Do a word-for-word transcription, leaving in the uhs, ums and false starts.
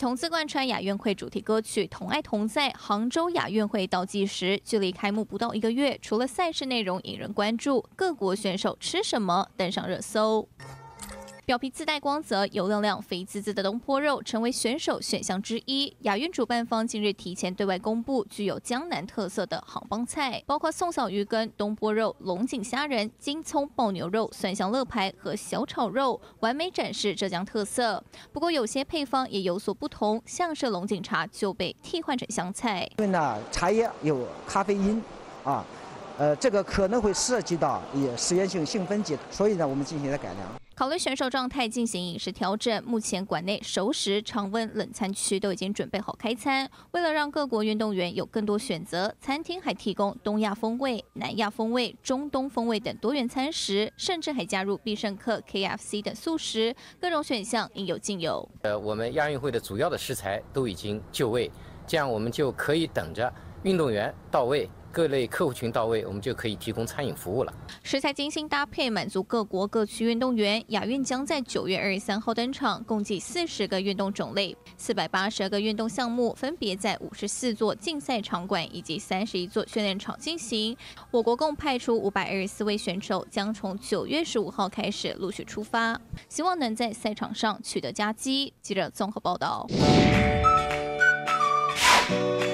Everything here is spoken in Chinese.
同字贯穿亚运会主题歌曲《同爱同在》杭州亚运会倒计时，距离开幕不到一个月，除了赛事内容引人关注，各国选手吃什么登上热搜。 表皮自带光泽、油亮亮、肥滋滋的东坡肉成为选手选项之一。亚运主办方近日提前对外公布具有江南特色的杭帮菜，包括宋嫂鱼羹、东坡肉、龙井虾仁、金葱爆牛肉、蒜香乐排和小炒肉，完美展示浙江特色。不过有些配方也有所不同，像是龙井茶就被替换成香菜。 因为呢，茶叶有咖啡因啊。 呃，这个可能会涉及到也实验性兴奋剂，所以呢，我们进行了改良。 考虑选手状态进行饮食调整，目前馆内熟食、常温、冷餐区都已经准备好开餐。为了让各国运动员有更多选择，餐厅还提供东亚风味、南亚风味、中东风味等多元餐食，甚至还加入必胜客、K F C 等素食，各种选项应有尽有。 呃，我们亚运会的主要的食材都已经就位，这样我们就可以等着运动员到位。 各类客户群到位，我们就可以提供餐饮服务了。 食材精心搭配，满足各国各区运动员。亚运将在九月二十三号登场，共计四十个运动种类，四百八十个运动项目，分别在五十四座竞赛场馆以及三十一座训练场进行。我国共派出五百二十四位选手，将从九月十五号开始陆续出发，希望能在赛场上取得佳绩。记者综合报道。